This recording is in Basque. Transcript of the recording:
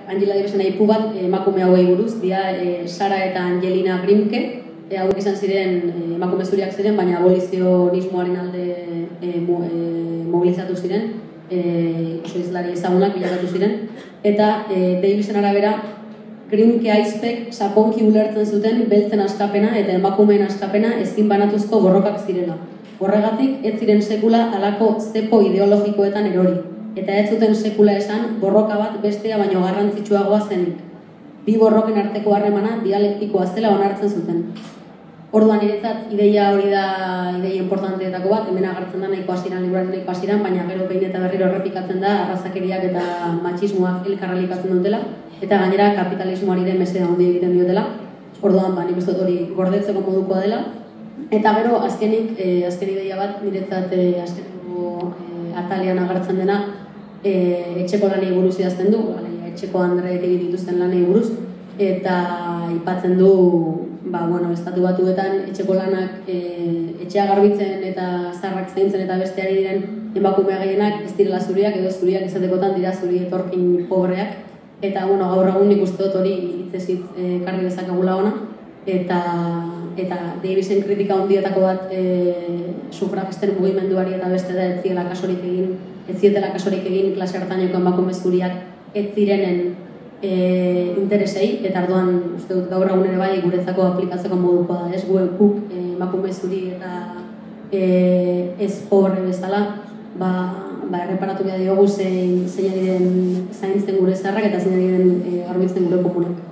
Angela Davisen aipu bat emakume hauei buruz, dira Sara eta Angelina Grimke, hauek izan ziren emakume zuriak ziren, baina abolizionismoaren alde mobilizatu ziren, oso hizlari ezagunak bilakatu ziren, eta Davisen arabera Grimke aizpek sakonki ulertzen zuten beltzen askapena eta emakumeen askapena ezin banatuzko borrokak zirela. Horregatik, ez ziren sekula halako zepo ideologikoetan erori, eta ez zuten sekula esan borroka bat bestea baino garrantzitsuagoa zenik. Bi borroken arteko harremana dialektikoa zela onartzen zuten. Orduan niretzat ideia hori da ideia importanteetako bat, hemen agertzen da nahiko hasieran, liburuaren nahiko hasieran, baina gero behin eta berriro errepikatzen da arrazakeriak eta matxismoak elkarrelikatzen dutela, eta gainera kapitalismoari ere mesede handia egiten diotela. Orduan, nik uste dut hori gordetzeko modukoa dela. Eta gero, azken ideia bat, niretzat azkeneko atalean agertzen dena, etxeko lanei buruz idazten du, etxeko andreek egin dituzten lanei buruz, eta aipatzen du, estatu batuetan etxeko lanak etxea garbitzen eta zaharrak zaintzen eta besteari diren emakume gehienak ez direla zuriak edo zuriak izatekotan dira zuri etorkin pobreak, eta gaur egun nik uste dut hori hitzez karri dezakegula ona, eta Davisen kritika handietako bat sufragisten mugimenduari eta beste da ez zietela kasorik egin klase hartaineko emakume zuriak ez zirenen interesei, eta arduan uste dut gaur egun ere bai guretzako aplikatzeko modukoa da, ez guk emakume zuri eta ez pobre bezala erreparatu behar diogu zein diren zaintzen gure zaharrak eta zein diren garbitzen gure komunak.